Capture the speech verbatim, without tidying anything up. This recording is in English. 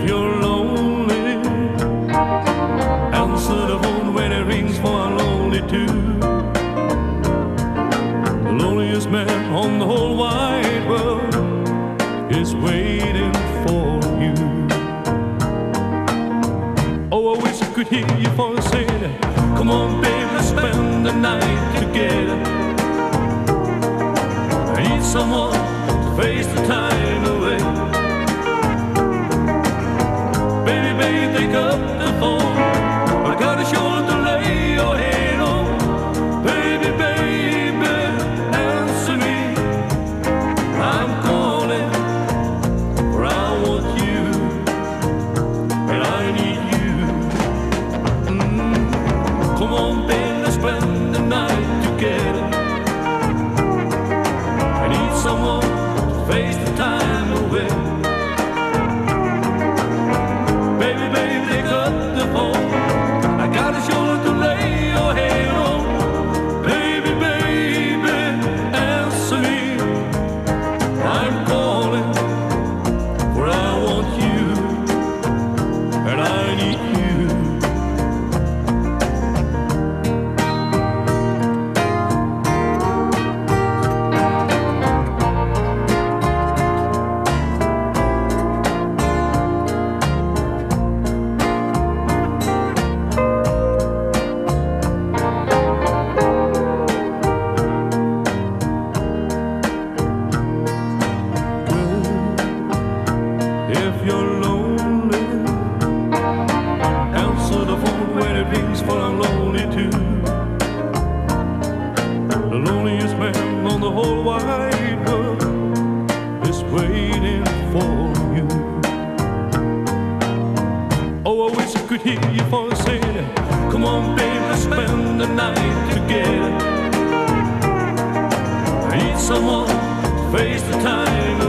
you're lonely, answer the phone when it rings, for I'm lonely too. The loneliest man on the whole wide world is waiting for you. Oh, I wish I could hear you for a saying, come on baby, let's spend the night together. I need someone to face the time away. Baby, baby, pick up the phone, I got a shoulder to lay your head on. Baby, baby, answer me, I'm calling, for I want you, and I need you. mm. Come on baby, let's spend the night together. I need someone to face the time away. Baby, baby, pick up the phone, I got a shoulder to lay your head on. Baby, baby, answer me, I'm calling, for I want you, and I need you. If you're lonely, answer the phone when it rings, for I'm lonely too. The loneliest man on the whole wide world is waiting for you. Oh, I wish I could hear you for a saying, come on baby, let's spend the night together. I need someone to face the time